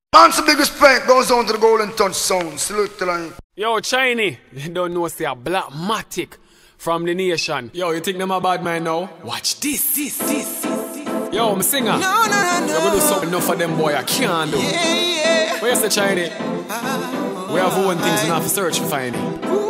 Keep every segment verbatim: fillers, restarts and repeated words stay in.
And some big respect goes on to the Golden Touch sound. Salute to line. Yo, Chiney, you don't know say a Blackmatic from the nation. Yo, you think them a bad man now? Watch this, this, this. Yo, I'm a singer. No, no, no, no. You do something enough for them boy I can't do. Yeah, yeah. Where's the Chiney? Uh, we have one things we have to search for finding.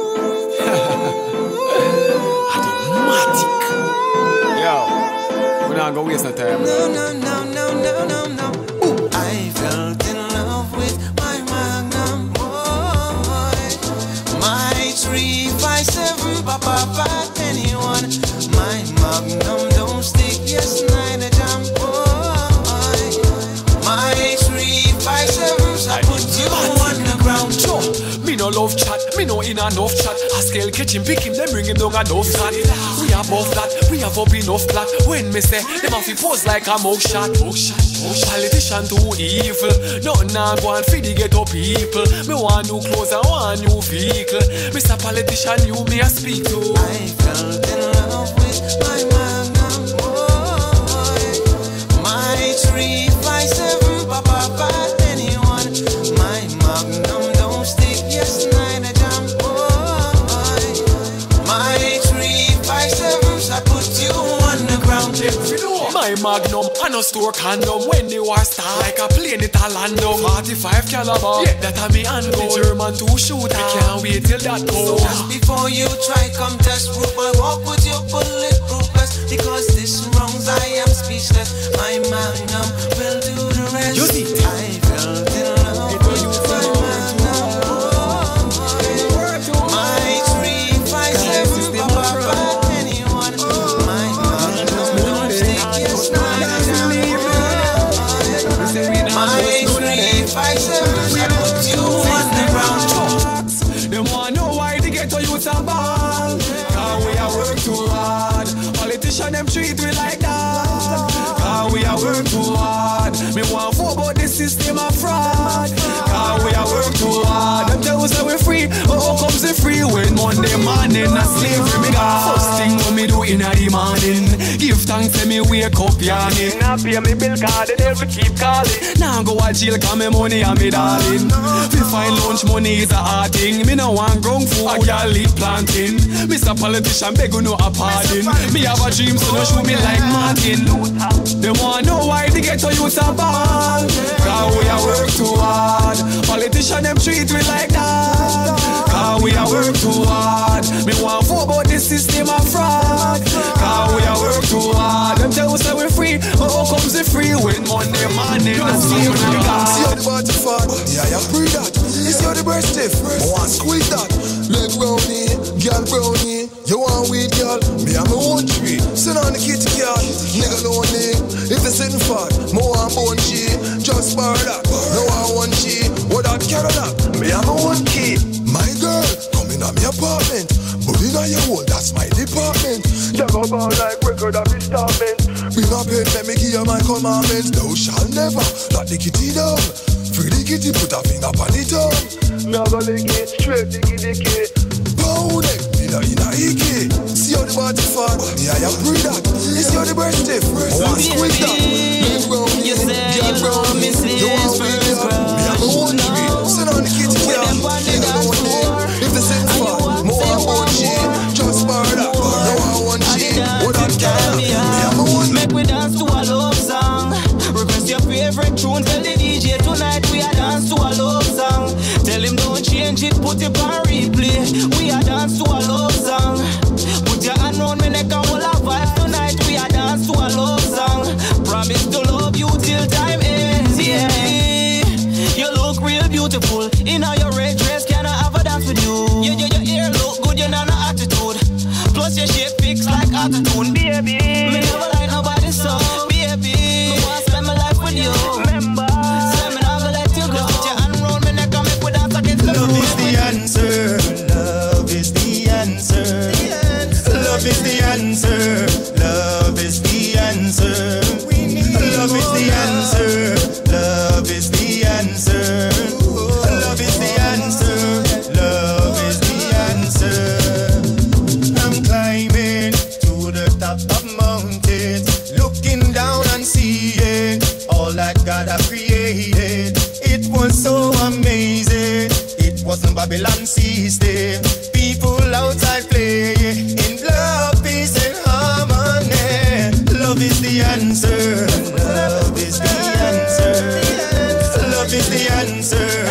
Matic. Yo, we're not gonna waste no time. No, no, no, no, no, no, no. Ooh. I felt in love with my Magnum boy. My three five seven, papa, papa, anyone. My Magnum don't stick, yes, nine a jam boy. My three five seven, I put you on the ground. Sure. Me no love chat, me no in enough chat. A scale catch him, pick him, then bring him down enough chat. We above that, we have up enough black. When me say, them have to pose like a mouth shot. Politician too evil. Nothing I want for the ghetto people. Me want new clothes, I want new vehicle. Mister Politician, you me a speak to. I felt in love with my Magnum boy. My three five seven, papa, papa, anyone. My Magnum don't stick, yes, nine a jam boy. My three five seven, I put you on the ground. My Magnum, I no store condom. When the war start, like a plane it a land down. forty-five caliber, yeah, that a me hand go. The German two shooter, I can't wait till that go. So just before you try come test proof, I walk with your bulletproof vest. Because this wrongs, I am speechless. My Magnum will do the rest. You see, I felt in love with my Magnum boy. My three five seven, papa, anyone. My Magnum don't stick, yes, nine a jam boy. My three five seven, I put you on the ground. Them want know why they get to youth and ball. Cause we a work too hard. Politicians them treat we like that. Cause we a work too hard. Me want for about the system of fraud. Cause we a work too hard. Them tell us that we free, but how comes it free when Monday morning a slavery me got? First thing when me do in the morning, give thanks to me wake up yawning. Now pay me bill card, they never keep calling. Now go a jail cause me money and me darling. We find lunch money is a hard thing. Me no want ground food, I can't leave planting. Mister Politician beg you no a pardon. Me have a dream so no shoot me like Martin. They want know why they get to use a ball. Cause we a work too hard. Politicians them treat me like that. Cause we a work too hard. Me want for about the system of fraud. Cause we a work too hard. Them tell us that we free, but how comes it free when Monday morning a slavery we got? See how the body fat, yeah, I pray that. You see how the breast stiff, I want squeeze that. Leg brownie, girl brownie. You want weed, girl? Me and my own tree. Sit on the kitty cat, nigga lonely. If they sitting fat, more want bone G. Just bar that, no one one G. What that Cadillac? Me and my own key. My girl, come in at me apartment. But in your hole, that's my department. You go go like record of installment. Bring up it, let me give you my commandments. Thou shall never let the kitty down. Free the kitty, put a finger on the tongue. Now go lick it, straight the kitty kid. Pound it, in a in a icky. See how the body fat, yeah, I pray that. You see how the breast stiff, I want squeeze that. Leg brownie, girl brownie. You want weed, girl? Me and my own tree. Sit on the kitty cat, nigga lonely. If they sit fat, more than one G. Just bar that, no one G. What that girl? Me and my own. Make we dance to a love song. Request your favorite tune, tell the D J tonight we a dance to a love song. Tell him don't change it, put it on replay. We a dance to a love song. Put your hand round me neck and we'll have vibe tonight. We a dance to a love song. Promise to love you till time ends. Yeah, you look real beautiful in all your red dress. Can I have a dance with you? Yeah, yeah, your hair look good, you know no attitude. Plus your shape fixed like attitude. Baby, me never like nobody so. Baby, me want to spend my life with you. Remember, so me not gonna let you go. Put your hand round me neck and make we dance against the Love is the answer. Love is the answer. Love is the answer. Love is the answer. Love is the answer. Love is the answer. Love is the answer. Love is the answer. I'm climbing to the top of mountains, looking down and seeing all that God Babylon system. People outside play in love, peace and harmony. Love is the answer. Love is the answer. Love is the answer.